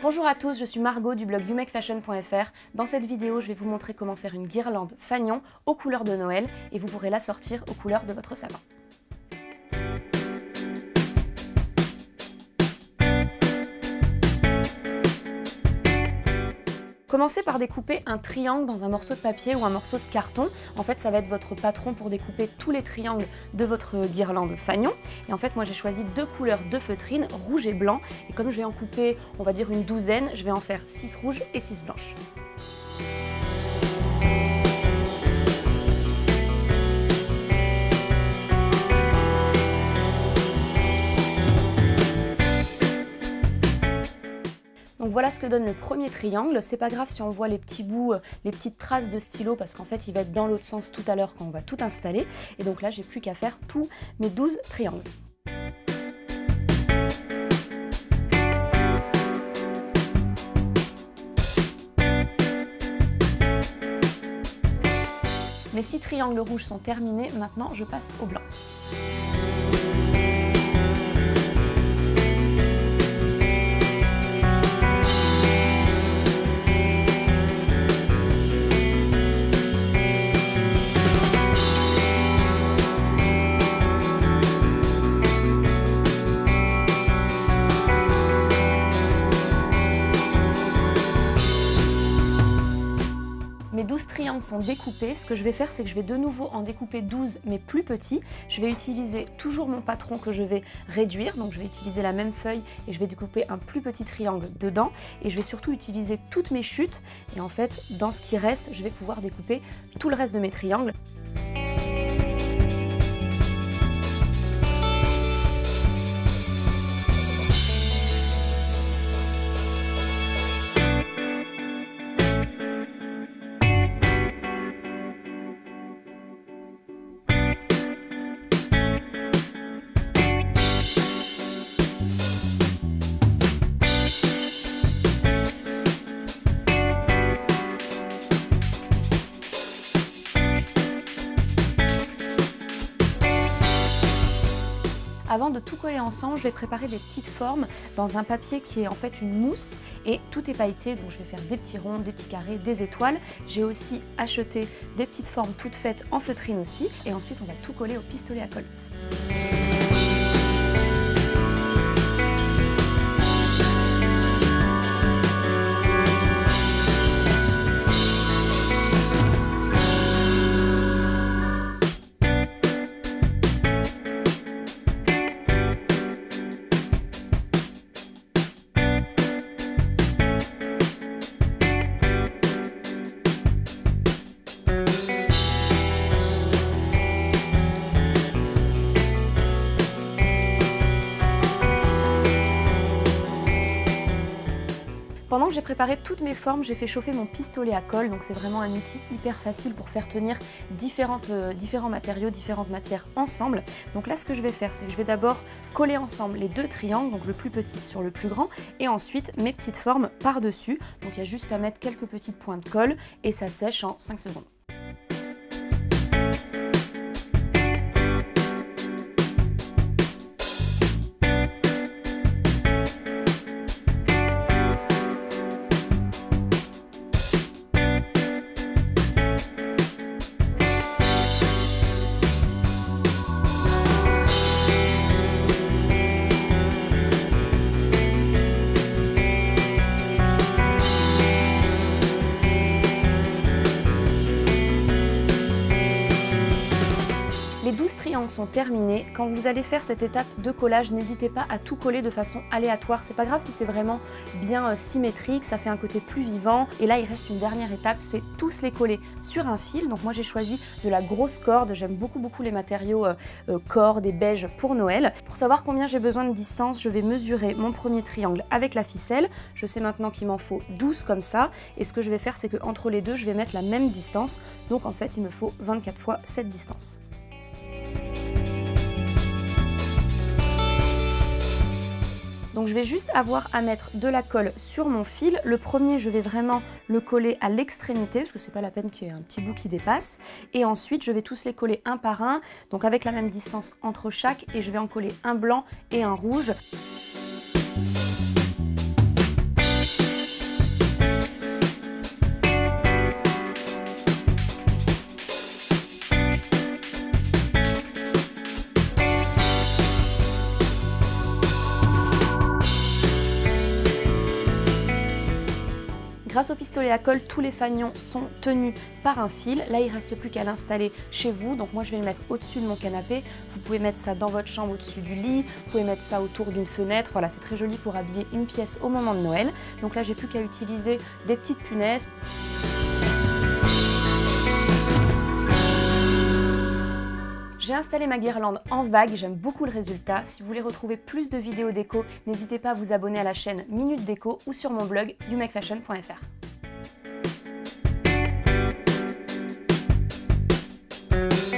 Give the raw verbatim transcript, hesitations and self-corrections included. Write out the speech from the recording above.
Bonjour à tous, je suis Margot du blog you make fashion point f r. Dans cette vidéo, je vais vous montrer comment faire une guirlande fanion aux couleurs de Noël et vous pourrez la sortir aux couleurs de votre sapin. Commencez par découper un triangle dans un morceau de papier ou un morceau de carton. En fait, ça va être votre patron pour découper tous les triangles de votre guirlande fanion. Et en fait, moi j'ai choisi deux couleurs de feutrine, rouge et blanc. Et comme je vais en couper, on va dire une douzaine, je vais en faire six rouges et six blanches. Donc voilà ce que donne le premier triangle. C'est pas grave si on voit les petits bouts, les petites traces de stylo parce qu'en fait il va être dans l'autre sens tout à l'heure quand on va tout installer. Et donc là j'ai plus qu'à faire tous mes douze triangles. Mes six triangles rouges sont terminés, maintenant je passe au blanc. Mes douze triangles sont découpés. Ce que je vais faire, c'est que je vais de nouveau en découper douze, mais plus petits. Je vais utiliser toujours mon patron que je vais réduire. Donc je vais utiliser la même feuille et je vais découper un plus petit triangle dedans. Et je vais surtout utiliser toutes mes chutes. Et en fait, dans ce qui reste, je vais pouvoir découper tout le reste de mes triangles. Avant de tout coller ensemble, je vais préparer des petites formes dans un papier qui est en fait une mousse et tout est pailleté, donc je vais faire des petits ronds, des petits carrés, des étoiles. J'ai aussi acheté des petites formes toutes faites en feutrine aussi et ensuite on va tout coller au pistolet à colle. Pendant que j'ai préparé toutes mes formes, j'ai fait chauffer mon pistolet à colle, donc c'est vraiment un outil hyper facile pour faire tenir différentes, euh, différents matériaux, différentes matières ensemble. Donc là ce que je vais faire, c'est que je vais d'abord coller ensemble les deux triangles, donc le plus petit sur le plus grand, et ensuite mes petites formes par-dessus. Donc il y a juste à mettre quelques petites points de colle et ça sèche en cinq secondes. Les douze triangles sont terminés. Quand vous allez faire cette étape de collage, n'hésitez pas à tout coller de façon aléatoire. C'est pas grave si c'est vraiment bien euh, symétrique, ça fait un côté plus vivant. Et là, il reste une dernière étape, c'est tous les coller sur un fil. Donc moi, j'ai choisi de la grosse corde. J'aime beaucoup, beaucoup les matériaux euh, euh, corde et beige pour Noël. Pour savoir combien j'ai besoin de distance, je vais mesurer mon premier triangle avec la ficelle. Je sais maintenant qu'il m'en faut douze comme ça. Et ce que je vais faire, c'est qu'entre les deux, je vais mettre la même distance. Donc en fait, il me faut vingt-quatre fois cette distance. Donc je vais juste avoir à mettre de la colle sur mon fil. Le premier, je vais vraiment le coller à l'extrémité parce que c'est pas la peine qu'il y ait un petit bout qui dépasse. Et ensuite, je vais tous les coller un par un, donc avec la même distance entre chaque, et je vais en coller un blanc et un rouge. Grâce au pistolet à colle, tous les fanions sont tenus par un fil. Là, il ne reste plus qu'à l'installer chez vous. Donc moi, je vais le mettre au-dessus de mon canapé. Vous pouvez mettre ça dans votre chambre au-dessus du lit. Vous pouvez mettre ça autour d'une fenêtre. Voilà, c'est très joli pour habiller une pièce au moment de Noël. Donc là, j'ai plus qu'à utiliser des petites punaises. J'ai installé ma guirlande en vague, j'aime beaucoup le résultat. Si vous voulez retrouver plus de vidéos déco, n'hésitez pas à vous abonner à la chaîne Minute Déco ou sur mon blog you make fashion point F R.